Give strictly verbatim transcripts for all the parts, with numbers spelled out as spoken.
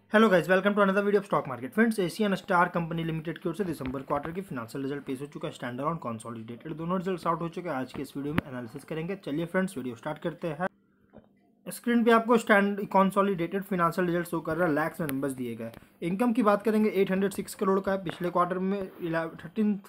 Hello guys, welcome to another video of stock market. Friends, Asian star company limited की ओर से दिसंबर quarter की फिनेंशियल रिजल्ट पेश हो चुका है। स्टैंडर्ड और कंसोलिडेटेड दोनों रिजल्ट्स आउट हो चुके हैं। आज के इस वीडियो में एनालिसिस करेंगे। चलिए फ्रेंड्स, वीडियो स्टार्ट करते हैं। स्क्रीन पे आपको stand consolidated financial result show कर रहा है। लैक्स में नंबर्स दिए गए। इनकम की बात करेंगे, आठ सौ छह करोड़ का है। पिछले क्वार्टर में thirteen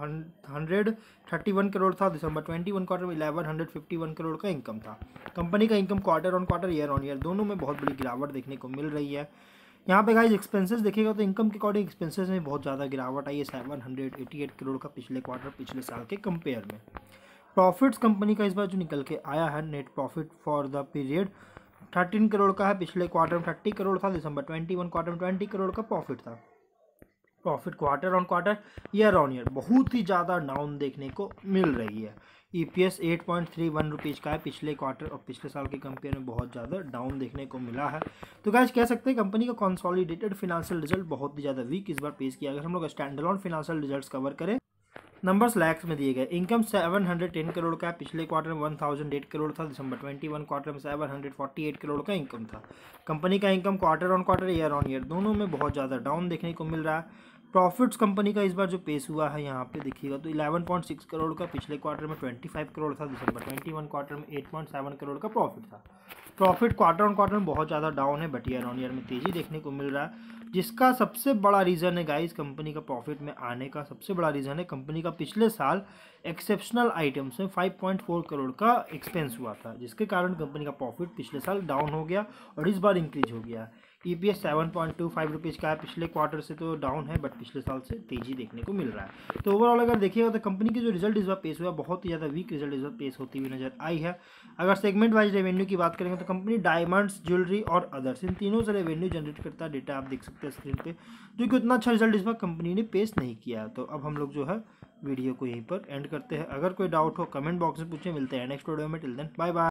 hundred thirty one crore था। दिसंबर ट्वेंटी वन क्वार्टर में eleven hundred fifty one crore का इनकम था। कंपनी का income quarter on quarter, year on year दोनों में बहुत बड़ी गिरावट देखने को मिल रही है। यहाँ पे गाइस एक्सपेंसेस देखिएगा तो इनकम के अकॉर्डिंग एक्सपेंसेस में बहुत ज़्यादा गिरावट आई है। Seven hundred eighty eight crore का पिछले क्वार्टर पिछले साल के कंपेयर में। प्रॉफिट्स कंपनी का इस बार जो निकल के आया है, net profit for the period thirteen crore का है। पिछले क्वार्टर में थर्टी करोड़ था। दिसंबर ट्वेंटी वन क्वार्टर में ट्वेंटी करोड़ का प्रॉफिट था। Profit quarter on quarter, year on year बहुत ही ज़्यादा डाउन देखने को मिल रही है। EPS eight point three one rupees का है। पिछले क्वार्टर और पिछले साल के कंपेयर में बहुत ज़्यादा डाउन देखने को मिला है। तो गाइस कह सकते हैं कंपनी का कंसोलिडेटेड फिनेंशियल रिजल्ट बहुत ही ज़्यादा वीक इस बार पेश किया। अगर हम लोग स्टैंडअलोन फिनेंशियल रिजल्ट्स कवर करें, नंबर्स लैक्स में दिए गए। Income seven hundred ten crore का है। पिछले क्वार्टर में वन थाउजेंड एट करोड़ था। दिसंबर ट्वेंटी वन क्वार्टर में seven hundred forty eight crore का इनकम था। कंपनी का income quarter on quarter, year on year दोनों में बहुत ज़्यादा डाउन देखने को मिल रहा है। प्रॉफिट्स कंपनी का इस बार जो पेश हुआ है यहाँ पे देखिएगा तो इलेवन पॉइंट सिक्स करोड़ का। पिछले क्वार्टर में ट्वेंटी फाइव करोड़ था। दिसंबर ट्वेंटी वन क्वार्टर में एट पॉइंट सेवन करोड़ का प्रॉफिट था। प्रॉफिट क्वार्टर ऑन क्वार्टर में बहुत ज़्यादा डाउन है, बट ईयर ऑन ईयर में तेज़ी देखने को मिल रहा है। जिसका सबसे बड़ा रीज़न है गाइस, कंपनी का प्रॉफिट में आने का सबसे बड़ा रीज़न है कंपनी का पिछले साल एक्सेप्शनल आइटम्स में फाइव पॉइंट फोर करोड़ का एक्सपेंस हुआ था, जिसके कारण कंपनी का प्रॉफिट पिछले साल डाउन हो गया और इस बार इंक्रीज हो गया। EPS seven point two five rupees का है। पिछले क्वार्टर से तो डाउन है, बट पिछले साल से तेजी देखने को मिल रहा है। तो ओवरऑल अगर देखिएगा तो कंपनी की जो रिजल्ट इस बार पेश हुआ बहुत ही ज़्यादा वीक रिजल्ट इस बार पेश होती हुई नजर आई है। अगर सेगमेंट वाइज रेवेन्यू की बात करेंगे तो कंपनी डायमंड्स, ज्वेलरी और अदर्स इन तीनों से रेवेन्यू जनरेट करता है। डेटा आप देख सकते हैं स्क्रीन पे, जो कि उतना अच्छा रिजल्ट इस बार कंपनी ने पेश नहीं किया। तो अब हम लोग जो है वीडियो को यहीं पर एंड करते हैं। अगर कोई डाउट हो कमेंट बॉक्स में पूछें। मिलते हैं नेक्स्ट वीडियो में। Till then bye bye.